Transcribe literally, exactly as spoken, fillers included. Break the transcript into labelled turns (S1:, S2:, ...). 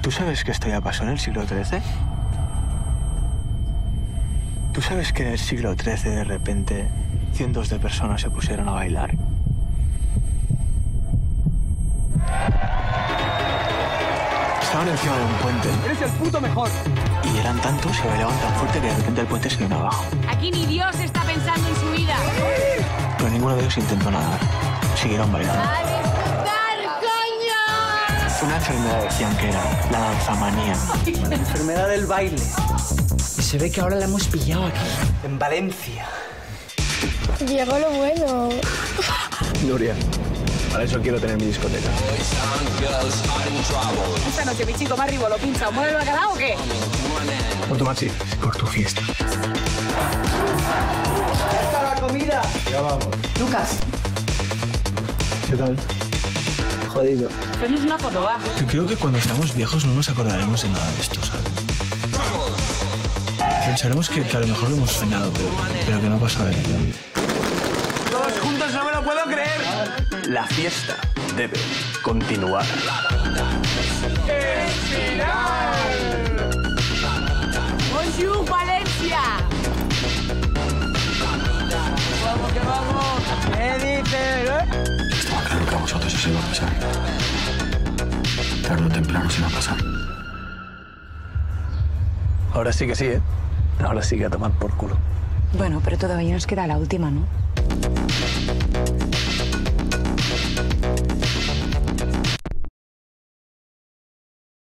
S1: ¿Tú sabes que esto ya pasó en el siglo trece? ¿Tú sabes que en el siglo trece de repente cientos de personas se pusieron a bailar? Estaban encima de un puente.
S2: ¡Eres el puto mejor!
S1: Y eran tantos y bailaban tan fuerte que de repente el puente se vino abajo.
S3: Aquí ni Dios está pensando en su vida.
S1: Pero ninguno de ellos intentó nadar. Siguieron bailando.
S3: ¡A disfrutar, coño!
S1: Una enfermedad decían que era la danzamanía.
S2: La enfermedad del baile. Y se ve que ahora la hemos pillado aquí, en Valencia.
S4: Llegó lo bueno.
S1: Nuria, para eso quiero tener mi discoteca.
S3: Esta noche mi chico más arriba lo pincha. ¿Mueve el bacalao o qué?
S1: Por tu maxi, por tu fiesta.
S2: ¡Ya está la comida!
S1: Ya vamos.
S3: Lucas,
S1: ¿Qué tal?
S2: Jodido.
S3: haznos una foto, va.
S1: Yo creo que cuando estamos viejos no nos acordaremos de nada de esto, ¿sabes? Pensaremos que, que a lo mejor lo hemos soñado, pero, pero que no ha pasado de verdad.
S2: Todos juntos no me lo puedo creer.
S1: La fiesta debe continuar.
S3: Bonjour, Valencia.
S2: ¡Vamos, que vamos! ¿Qué dices, eh?
S5: Estaba claro que a vosotros os iba a pasar. Tarde o temprano se va a pasar.
S1: Ahora sí que sí, ¿eh? Ahora sí que a tomar por culo.
S6: Bueno, pero todavía nos queda la última, ¿no?